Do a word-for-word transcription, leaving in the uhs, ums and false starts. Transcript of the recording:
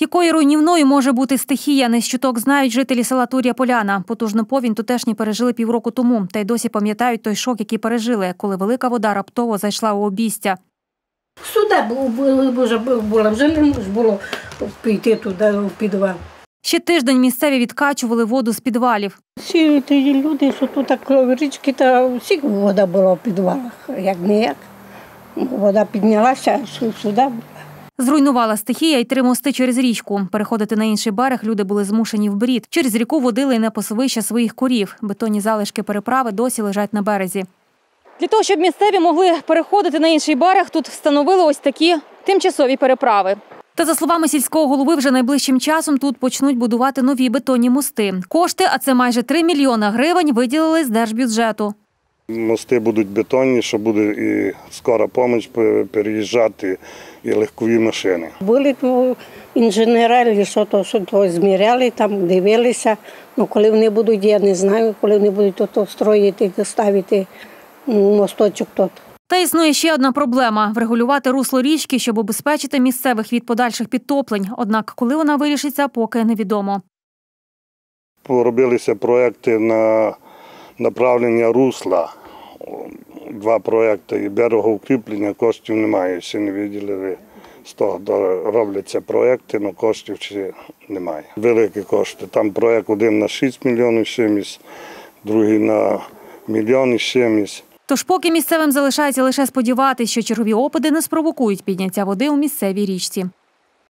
Якою руйнівною може бути стихія, не з чуток знають жителі села Тур'я Поляна. Потужну повінь тутешні пережили півроку тому, та й досі пам'ятають той шок, який пережили, коли велика вода раптово зайшла у обійстя. Сюди було, вже не можна було піти туди в підвал. Ще тиждень місцеві відкачували воду з підвалів. Всі ті люди, що тут річки, та всі вода була в підвалах, як ніяк. Вода піднялася, сюди. Зруйнувала стихія й три мости через річку. Переходити на інший берег люди були змушені в брід. Через ріку водили й на пасовища своїх корів. Бетонні залишки переправи досі лежать на березі. Для того, щоб місцеві могли переходити на інший берег, тут встановили ось такі тимчасові переправи. Та, за словами сільського голови, вже найближчим часом тут почнуть будувати нові бетонні мости. Кошти, а це майже три мільйона гривень, виділили з держбюджету. Мости будуть бетонні, що буде і скора допомога переїжджати, і легкові машини. Були інженери, що то, що то зміряли, там дивилися. Ну, коли вони будуть, я не знаю, коли вони будуть то строїти, ставити мосточок тут. Та існує ще одна проблема – врегулювати русло річки, щоб убезпечити місцевих від подальших підтоплень. Однак, коли вона вирішиться, поки невідомо. Поробилися проекти на направлення русла. Два проекти і берегоукріплення, коштів немає, ще не виділили. З того робляться проекти, але коштів ще немає. Великі кошти. Там проект один на шість мільйонів чимось, другий на мільйон чимось. Тож поки місцевим залишається лише сподіватися, що чергові опади не спровокують підняття води у місцевій річці.